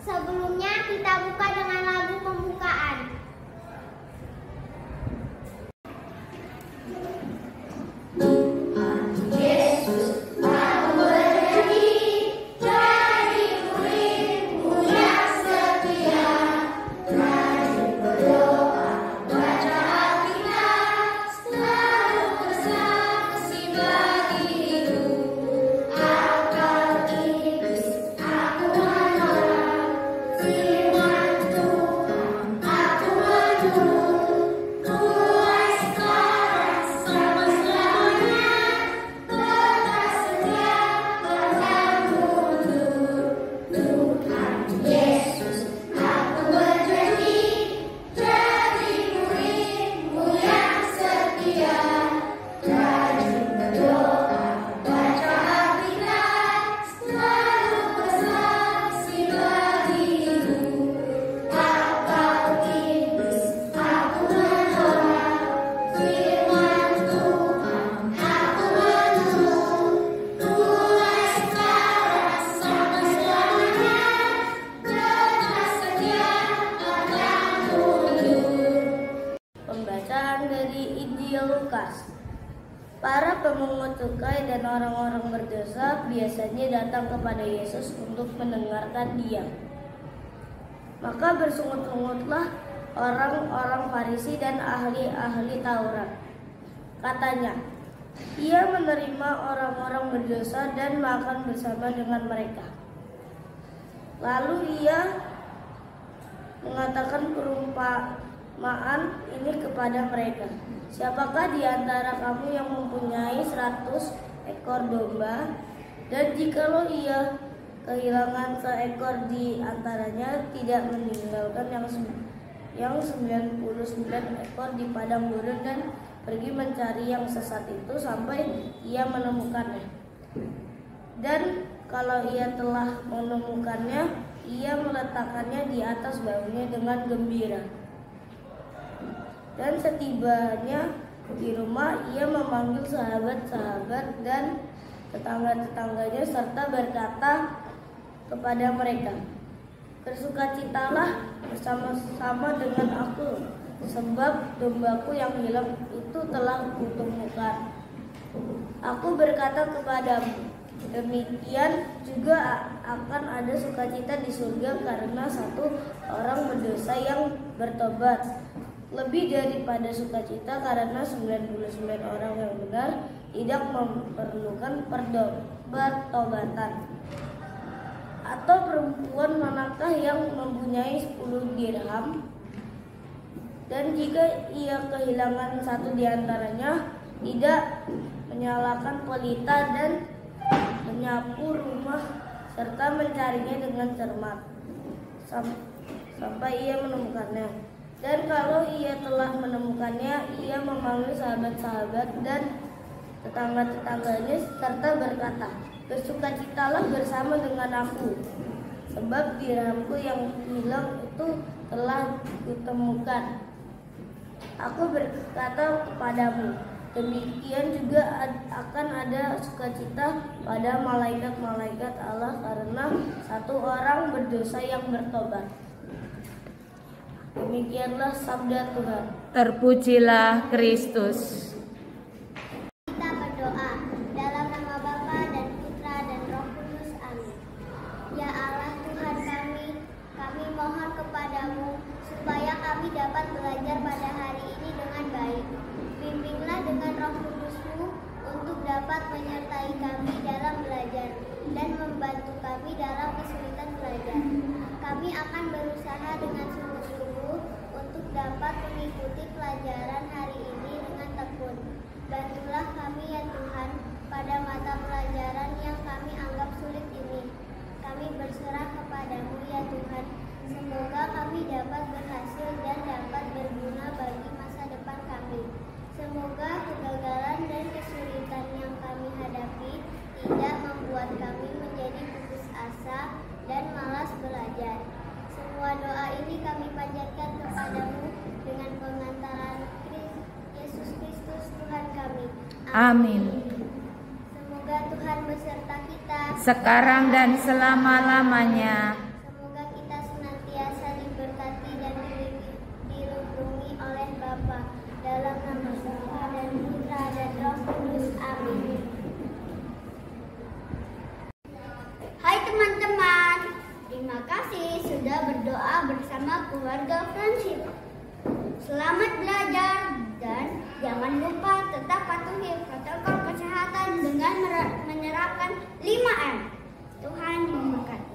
Sebelumnya kita buka dengan lagu pembukaan. Pembacaan dari Injil Lukas. Para pemungut cukai dan orang-orang berdosa biasanya datang kepada Yesus untuk mendengarkan Dia. Maka bersungut-sungutlah orang-orang Farisi dan ahli-ahli Taurat. Katanya, Ia menerima orang-orang berdosa dan makan bersama dengan mereka. Lalu Ia mengatakan perumpamaan ini kepada mereka. Siapakah di antara kamu yang mempunyai 100 ekor domba, dan jikalau ia kehilangan seekor di antaranya, tidak meninggalkan yang 99 ekor di padang gurun dan pergi mencari yang sesat itu sampai ia menemukannya? Dan kalau ia telah menemukannya, ia meletakkannya di atas bahunya dengan gembira. Dan setibanya di rumah, ia memanggil sahabat-sahabat dan tetangga-tetangganya serta berkata kepada mereka, "Bersukacitalah bersama-sama dengan aku, sebab dombaku yang hilang itu telah kutemukan." Aku berkata kepadamu, demikian juga akan ada sukacita di surga karena satu orang berdosa yang bertobat, lebih daripada sukacita karena 99 orang yang benar tidak memerlukan pertobatan. Atau perempuan manakah yang mempunyai 10 dirham, dan jika ia kehilangan satu di antaranya, tidak menyalakan pelita dan menyapu rumah serta mencarinya dengan cermat sampai ia menemukannya? Dan kalau ia telah menemukannya, ia memanggil sahabat-sahabat dan tetangga-tetangganya serta berkata, "Bersukacitalah bersama dengan aku, sebab dirhamku yang hilang itu telah kutemukan." Aku berkata kepadamu, demikian juga akan ada sukacita pada malaikat-malaikat Allah karena satu orang berdosa yang bertobat. Demikianlah sabda Tuhan. Terpujilah Kristus. Kita berdoa dalam nama Bapa dan Putra dan Roh Kudus. Amin. Ya Allah Tuhan kami mohon kepadamu supaya kami dapat belajar pada hari ini dengan baik. Bimbinglah dengan Roh Kudus-Mu untuk dapat menyertai kami dalam belajar dan membantu kami dalam kesulitan belajar. Kami akan berusaha dengan sungguh-sungguh untuk dapat mengikuti pelajaran hari ini dengan tekun. Bantulah kami ya Tuhan pada mata pelajaran yang kami anggap sulit ini. Kami berserah kepadamu ya Tuhan. Semoga kami dapat berhasil dan dapat berguna bagi masa depan kami. Semoga kegagalan dan kesulitan yang kami hadapi tidak membuat kami menjadi putus asa dan malas belajar. Semua doa ini kami panjatkan kepadamu dengan pengantaran Yesus Kristus Tuhan kami. Amin. Semoga Tuhan beserta kita sekarang dan selama-lamanya. Semoga kita berdoa bersama keluarga friendship. Selamat belajar dan jangan lupa tetap patuhi protokol kesehatan dengan menerapkan 5M. Tuhan memberkati.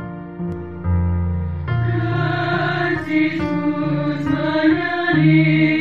Yesus menyeri